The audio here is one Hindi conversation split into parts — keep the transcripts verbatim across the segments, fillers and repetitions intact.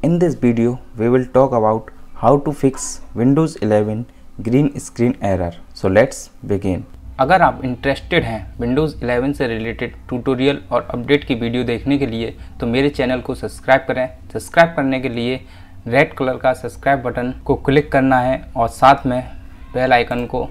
In this video, we will talk about how to fix Windows eleven green screen error. So let's begin. अगर आप इंटरेस्टेड हैं विंडोज़ इलेवन से रिलेटेड ट्यूटोरियल और अपडेट की वीडियो देखने के लिए तो मेरे चैनल को सब्सक्राइब करें। सब्सक्राइब करने के लिए रेड कलर का सब्सक्राइब बटन को क्लिक करना है और साथ में बेल आइकन को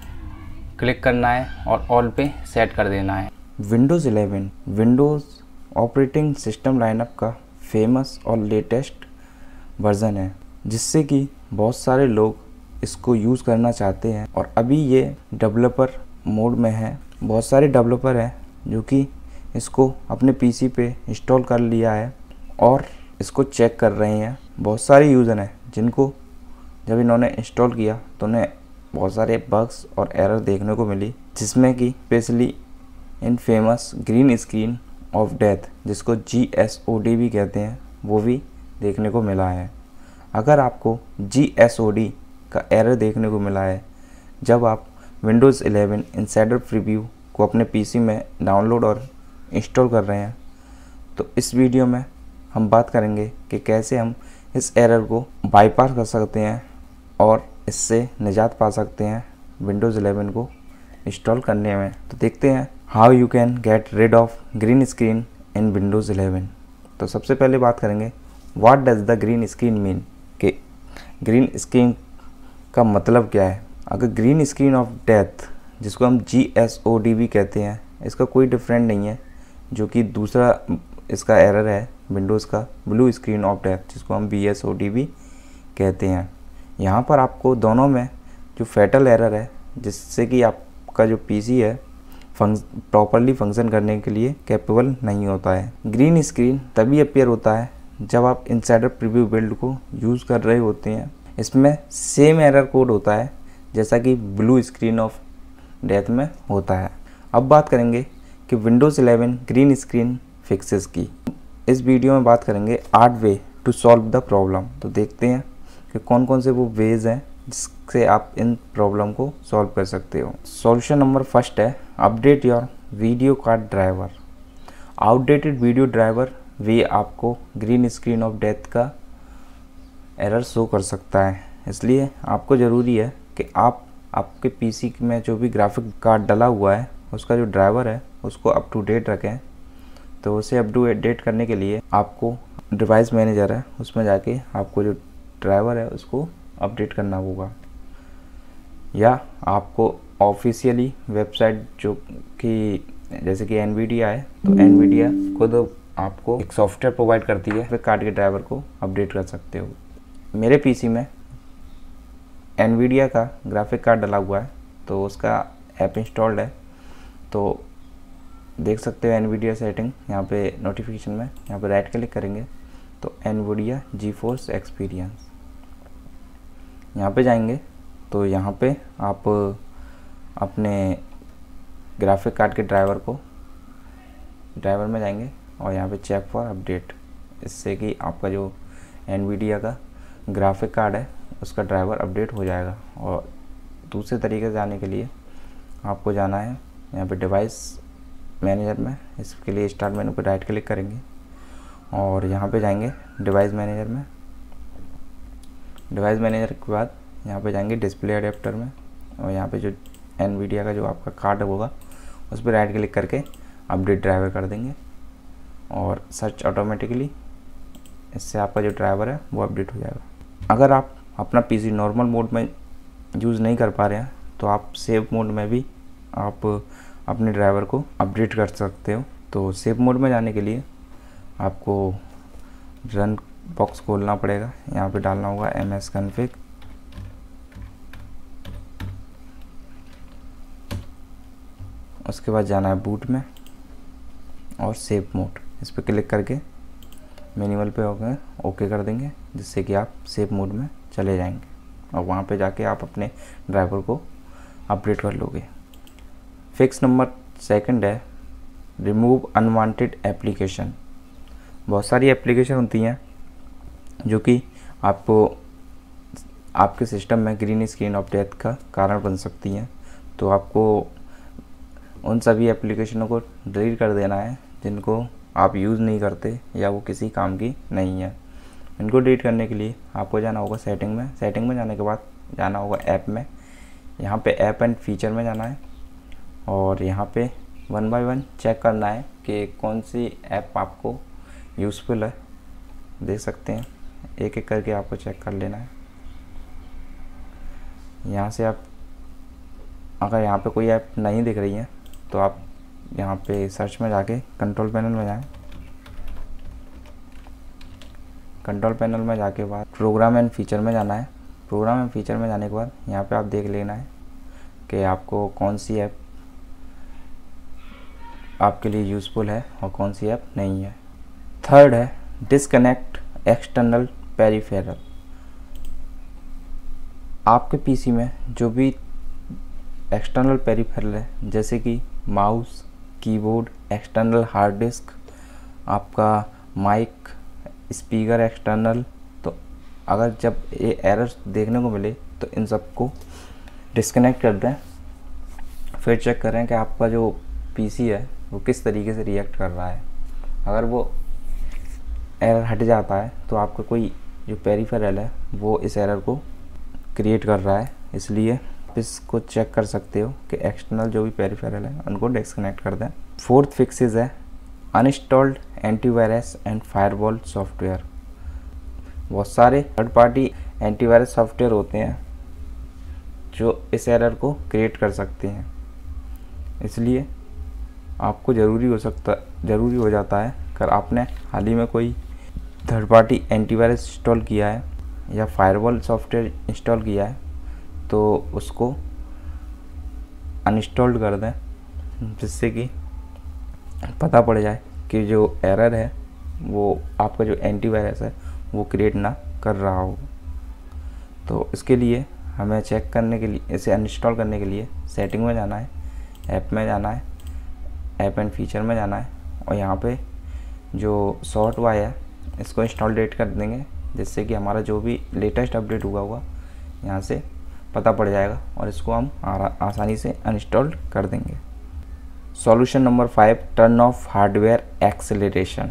क्लिक करना है और ऑल पे सेट कर देना है। Windows eleven Windows operating system lineup का फेमस और लेटेस्ट वर्ज़न है, जिससे कि बहुत सारे लोग इसको यूज़ करना चाहते हैं और अभी ये डेवलपर मोड में है। बहुत सारे डेवलपर हैं जो कि इसको अपने पीसी पे इंस्टॉल कर लिया है और इसको चेक कर रहे हैं। बहुत सारे यूज़र हैं जिनको जब इन्होंने इंस्टॉल किया तो उन्हें बहुत सारे बग्स और एरर देखने को मिली, जिसमें कि स्पेशली इन famous green screen of death, जिसको जी एस ओ डी भी कहते हैं, वो भी देखने को मिला है। अगर आपको जी एस ओ डी का एरर देखने को मिला है जब आप विंडोज़ इलेवन इनसाइडर प्रीव्यू को अपने पीसी में डाउनलोड और इंस्टॉल कर रहे हैं, तो इस वीडियो में हम बात करेंगे कि कैसे हम इस एरर को बाईपास कर सकते हैं और इससे निजात पा सकते हैं विंडोज़ इलेवन को इंस्टॉल करने में। तो देखते हैं how you can get rid of green screen in Windows eleven. तो सबसे पहले बात करेंगे what does the green screen mean, कि ग्रीन स्क्रीन का मतलब क्या है। अगर ग्रीन स्क्रीन ऑफ डेथ, जिसको हम जी एस ओ डी भी कहते हैं, इसका कोई डिफरेंट नहीं है, जो कि दूसरा इसका एरर है विंडोज़ का ब्लू स्क्रीन ऑफ डेथ, जिसको हम बी एस ओ डी भी कहते हैं। यहाँ पर आपको दोनों में जो फैटल एरर है, जिससे कि आपका जो पीसी है फंक्स प्रॉपरली फंक्शन करने के लिए कैपेबल नहीं होता है। ग्रीन स्क्रीन तभी अपीयर होता है जब आप इनसाइडर प्रीव्यू बिल्ड को यूज़ कर रहे होते हैं। इसमें सेम एरर कोड होता है जैसा कि ब्लू स्क्रीन ऑफ डेथ में होता है। अब बात करेंगे कि Windows eleven green screen fixes की। इस वीडियो में बात करेंगे आठ way to solve the problem. तो देखते हैं कि कौन कौन से वो वेज हैं जिससे आप इन प्रॉब्लम को सॉल्व कर सकते हो। सॉल्यूशन नंबर फर्स्ट है update your video card driver. Outdated video driver वे आपको ग्रीन स्क्रीन ऑफ डेथ का एरर शो कर सकता है, इसलिए आपको ज़रूरी है कि आप आपके पीसी में जो भी ग्राफिक कार्ड डला हुआ है उसका जो ड्राइवर है उसको अप टू डेट रखें। तो उसे अप टू डेट करने के लिए आपको डिवाइस मैनेजर है उसमें जाके आपको जो ड्राइवर है उसको अपडेट करना होगा, या आपको ऑफिशियली वेबसाइट जो कि जैसे कि एनवीडिया है, तो एनवीडिया खुद आपको एक सॉफ्टवेयर प्रोवाइड करती है, फिर कार्ड के ड्राइवर को अपडेट कर सकते हो। मेरे पीसी में एनवीडिया का ग्राफिक कार्ड डला हुआ है तो उसका ऐप इंस्टॉल्ड है। तो देख सकते हो एनवीडिया सेटिंग, यहाँ पे नोटिफिकेशन में यहाँ पे राइट क्लिक करेंगे तो एनवीडिया जी फोर्स एक्सपीरियंस, यहाँ पे जाएंगे तो यहाँ पे आप अपने ग्राफिक कार्ड के ड्राइवर को ड्राइवर में जाएंगे और यहाँ पे चेक फॉर अपडेट, इससे कि आपका जो एनवीडिया का ग्राफिक कार्ड है उसका ड्राइवर अपडेट हो जाएगा। और दूसरे तरीके से जाने के लिए आपको जाना है यहाँ पे डिवाइस मैनेजर में। इसके लिए स्टार्ट मेनू पे राइट क्लिक करेंगे और यहाँ पे जाएंगे डिवाइस मैनेजर में। डिवाइस मैनेजर के बाद यहाँ पे जाएंगे डिस्प्ले अडेप्टर में और यहाँ पे जो एनवीडिया का जो आपका कार्ड होगा उस पर राइट क्लिक करके अपडेट ड्राइवर कर देंगे और सर्च ऑटोमेटिकली, इससे आपका जो ड्राइवर है वो अपडेट हो जाएगा। अगर आप अपना पीसी नॉर्मल मोड में यूज़ नहीं कर पा रहे हैं तो आप सेव मोड में भी आप अपने ड्राइवर को अपडेट कर सकते हो। तो सेव मोड में जाने के लिए आपको रन बॉक्स खोलना पड़ेगा, यहाँ पे डालना होगा एम एस कॉन्फ़िग, उसके बाद जाना है बूट में और सेव मोड, इस पर क्लिक करके मैनुअल पे होकर ओके कर देंगे, जिससे कि आप सेव मोड में चले जाएंगे और वहाँ पे जाके आप अपने ड्राइवर को अपडेट कर लोगे। फिक्स नंबर सेकंड है रिमूव अनवांटेड एप्लीकेशन। बहुत सारी एप्लीकेशन होती हैं जो कि आपको आपके सिस्टम में ग्रीन स्क्रीन ऑफ डेथ का कारण बन सकती हैं। तो आपको उन सभी एप्लीकेशनों को डिलीट कर देना है जिनको आप यूज़ नहीं करते या वो किसी काम की नहीं है। इनको डिलीट करने के लिए आपको जाना होगा सेटिंग में। सेटिंग में जाने के बाद जाना होगा ऐप में। यहाँ पे ऐप एंड फीचर में जाना है और यहाँ पे वन बाय वन चेक करना है कि कौन सी ऐप आपको यूज़फुल है। देख सकते हैं, एक एक करके आपको चेक कर लेना है। यहाँ से आप अगर यहाँ पे कोई ऐप नहीं दिख रही है तो आप यहाँ पे सर्च में जाके कंट्रोल पैनल में जाएं। कंट्रोल पैनल में जाके बाद प्रोग्राम एंड फीचर में जाना है। प्रोग्राम एंड फीचर में जाने के बाद यहाँ पे आप देख लेना है कि आपको कौन सी ऐप आपके लिए यूज़फुल है और कौन सी ऐप नहीं है। थर्ड है डिसकनेक्ट एक्सटर्नल पेरिफेरल। आपके पीसी में जो भी एक्सटर्नल पेरिफेरल है जैसे कि mouse, keyboard, external hard disk, आपका माइक, स्पीकर एक्सटर्नल, तो अगर जब ये एरर्स देखने को मिले तो इन सबको डिस्कनेक्ट कर दें। फिर चेक करें कि आपका जो पीसी है वो किस तरीके से रिएक्ट कर रहा है। अगर वो एरर हट जाता है तो आपका कोई जो पेरिफेरल है वो इस एरर को क्रिएट कर रहा है, इसलिए आप इसको चेक कर सकते हो कि एक्सटर्नल जो भी पेरिफेरल है उनको डिस्कनेक्ट कर दें। फोर्थ फिक्सेस है uninstalled antivirus and firewall software. बहुत सारे थर्ड पार्टी एंटीवायरस सॉफ्टवेयर होते हैं जो इस एरर को क्रिएट कर सकते हैं, इसलिए आपको ज़रूरी हो सकता ज़रूरी हो जाता है अगर आपने हाल ही में कोई थर्ड पार्टी एंटीवायरस इंस्टॉल किया है या फायरवॉल सॉफ्टवेयर इंस्टॉल किया है तो उसको अनइंस्टॉल्ड कर दें, जिससे कि पता पड़ जाए कि जो एरर है वो आपका जो एंटीवायरस है वो क्रिएट ना कर रहा हो। तो इसके लिए हमें चेक करने के लिए, इसे अनइंस्टॉल करने के लिए सेटिंग में जाना है, ऐप में जाना है, ऐप एंड फीचर में जाना है और यहाँ पे जो शॉर्ट वाई है इसको इंस्टॉल डेट कर देंगे, जिससे कि हमारा जो भी लेटेस्ट अपडेट हुआ हुआ यहाँ से पता पड़ जाएगा और इसको हम आसानी से अनइंस्टॉल कर देंगे। Solution number five, turn off hardware acceleration.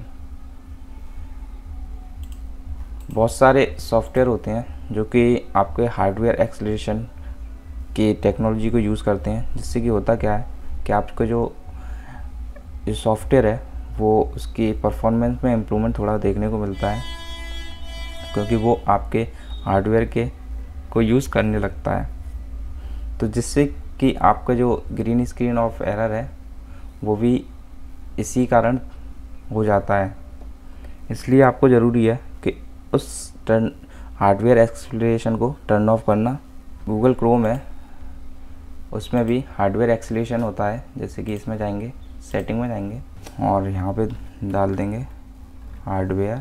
बहुत सारे सॉफ्टवेयर होते हैं जो कि आपके हार्डवेयर एक्सेलरेशन की टेक्नोलॉजी को यूज़ करते हैं, जिससे कि होता क्या है कि आपको जो जो सॉफ्टवेयर है वो उसकी परफॉर्मेंस में इम्प्रूवमेंट थोड़ा देखने को मिलता है, क्योंकि वो आपके हार्डवेयर के को यूज़ करने लगता है। तो जिससे कि आपका जो ग्रीन स्क्रीन ऑफ एरर है वो भी इसी कारण हो जाता है। इसलिए आपको ज़रूरी है कि उस टर्न हार्डवेयर एक्सेलरेशन को टर्न ऑफ करना। गूगल क्रोम है उसमें भी हार्डवेयर एक्सेलरेशन होता है, जैसे कि इसमें जाएंगे, सेटिंग में जाएंगे और यहाँ पे डाल देंगे हार्डवेयर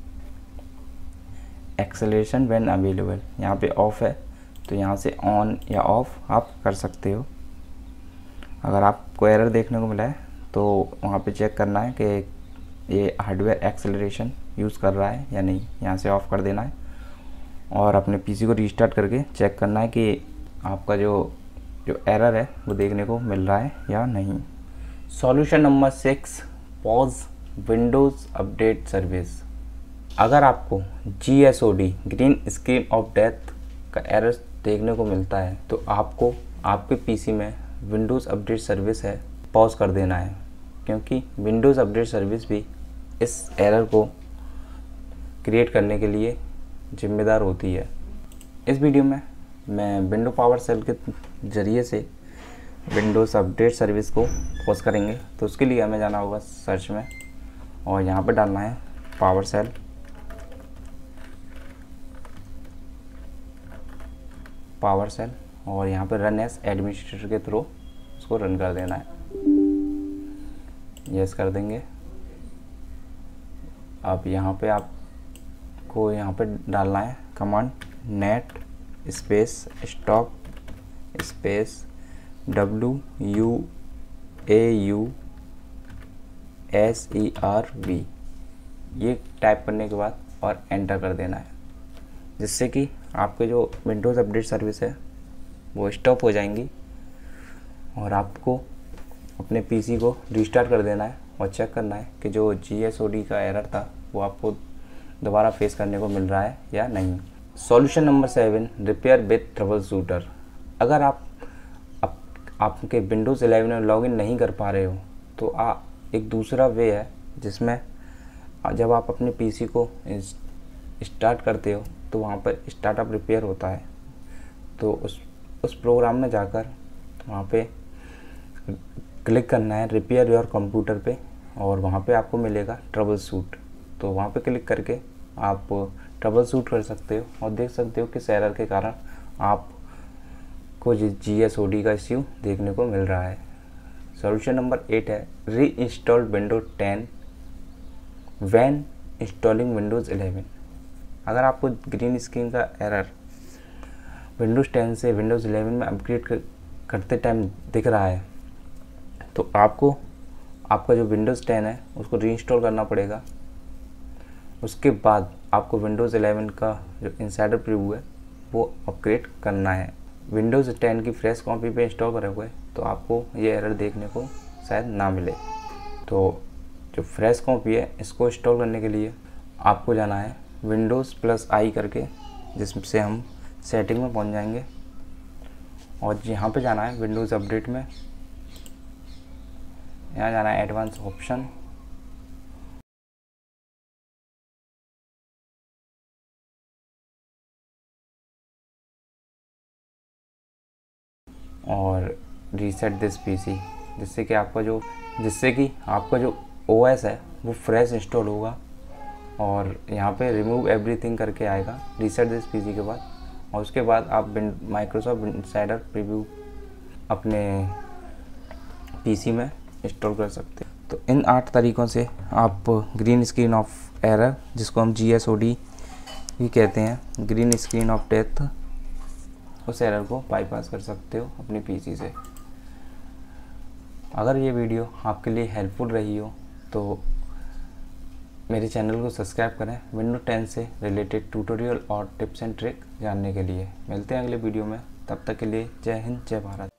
एक्सेलरेशन व्हेन अवेलेबल। यहाँ पे ऑफ है तो यहाँ से ऑन या ऑफ आप कर सकते हो। अगर आपको एरर देखने को मिला है तो वहाँ पे चेक करना है कि ये हार्डवेयर एक्सेलरेशन यूज़ कर रहा है या नहीं, यहाँ से ऑफ़ कर देना है और अपने पीसी को रीस्टार्ट करके चेक करना है कि आपका जो जो एरर है वो देखने को मिल रहा है या नहीं। Solution number six, pause Windows update service. अगर आपको G S O D green screen of death का एरर देखने को मिलता है तो आपको आपके पीसी में विंडोज़ अपडेट सर्विस है पॉज कर देना है, क्योंकि विंडोज़ अपडेट सर्विस भी इस एरर को क्रिएट करने के लिए जिम्मेदार होती है। इस वीडियो में मैं विंडो पावर सेल के ज़रिए से विंडोज़ अपडेट सर्विस को पॉज करेंगे। तो उसके लिए हमें जाना होगा सर्च में और यहाँ पर डालना है पावर सेल। पावर सेल और यहाँ पर रन एज एडमिनिस्ट्रेटर के थ्रू उसको रन कर देना है। यस कर देंगे। अब यहाँ पे आपको यहाँ पे डालना है command net space stop space W U A U S E R V, ये टाइप करने के बाद और एंटर कर देना है, जिससे कि आपके जो विंडोज़ अपडेट सर्विस है वो स्टॉप हो जाएंगी और आपको अपने पीसी को रीस्टार्ट कर देना है और चेक करना है कि जो जी एस ओ डी का एरर था वो आपको दोबारा फेस करने को मिल रहा है या नहीं। Solution number seven, repair with troubleshooter. अगर आप, आप आपके विंडोज़ इलेवन में लॉगिन नहीं कर पा रहे हो तो आ, एक दूसरा वे है जिसमें जब आप अपने पीसी को स्टार्ट करते हो तो वहाँ पर स्टार्टअप रिपेयर होता है। तो उस उस प्रोग्राम में जाकर वहाँ पे क्लिक करना है रिपेयर योर कंप्यूटर पे, और वहाँ पे आपको मिलेगा ट्रबल शूट। तो वहाँ पे क्लिक करके आप ट्रबल शूट कर सकते हो और देख सकते हो कि एरर के कारण आपको जी एस ओ डी का इश्यू देखने को मिल रहा है। सॉल्यूशन नंबर एट है, reinstall Windows ten when installing Windows eleven. अगर आपको ग्रीन स्क्रीन का एरर विंडोज़ टेन से विंडोज़ इलेवन में अपग्रेड कर, करते टाइम दिख रहा है तो आपको आपका जो विंडोज़ टेन है उसको रीइंस्टॉल करना पड़ेगा। उसके बाद आपको विंडोज़ इलेवन का जो इनसाइडर प्रीव्यू है वो अपग्रेड करना है। विंडोज़ टेन की फ्रेश कॉपी पे इंस्टॉल करे हुए तो आपको ये एरर देखने को शायद ना मिले। तो जो फ्रेश कॉपी है इसको इंस्टॉल करने के लिए आपको जाना है विंडोज़ प्लस आई करके, जिससे हम सेटिंग में पहुंच जाएंगे, और यहाँ पे जाना है विंडोज़ अपडेट में, यहाँ जाना है एडवांस ऑप्शन, और रीसेट दिस पीसी, जिससे कि आपका जो जिससे कि आपका जो ओएस है वो फ्रेश इंस्टॉल होगा। और यहाँ पे रिमूव एवरीथिंग करके आएगा रीसेट दिस पीसी के बाद, और उसके बाद आप माइक्रोसॉफ्ट इनसाइडर प्रीव्यू अपने पीसी में इंस्टॉल कर सकते हैं। तो इन आठ तरीक़ों से आप ग्रीन स्क्रीन ऑफ एरर, जिसको हम जी एस ओ डी भी कहते हैं, ग्रीन स्क्रीन ऑफ डेथ, उस एरर को बाईपास कर सकते हो अपनी पीसी से। अगर ये वीडियो आपके लिए हेल्पफुल रही हो तो मेरे चैनल को सब्सक्राइब करें विंडोज़ टेन से रिलेटेड ट्यूटोरियल और टिप्स एंड ट्रिक जानने के लिए। मिलते हैं अगले वीडियो में, तब तक के लिए जय हिंद, जय भारत।